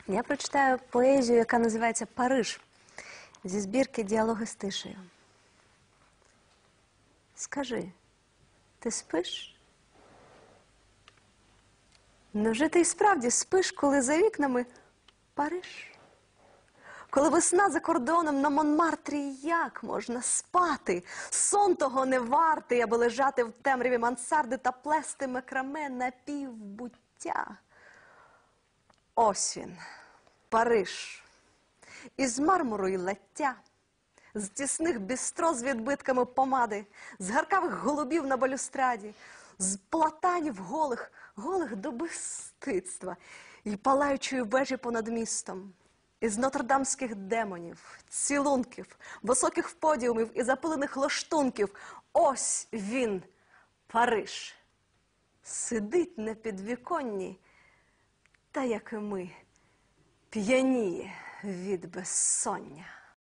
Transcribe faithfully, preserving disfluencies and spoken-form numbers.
Я прочитаю поезію, яка називається «Париж», зі збірки «Діалоги з тишею». Скажи, ти спиш? Невже ти і справді спиш, коли за вікнами Париж? Коли весна за кордоном на Монмартрі, як можна спати? Сон того не вартий, аби лежати в темряві мансарди та плести макраме напівбуття. Ось він, Париж, із мармуру й лаття, з тісних бістро з відбитками помади, з гаркавих голубів на балюстраді, з платанів голих, голих до безстидства й палаючої вежі понад містом, із нотрдамських демонів, цілунків, високих подіумів і запилених лаштунків. Ось він, Париж, сидить на підвіконні, та, як і ми, п'яніє від безсоння.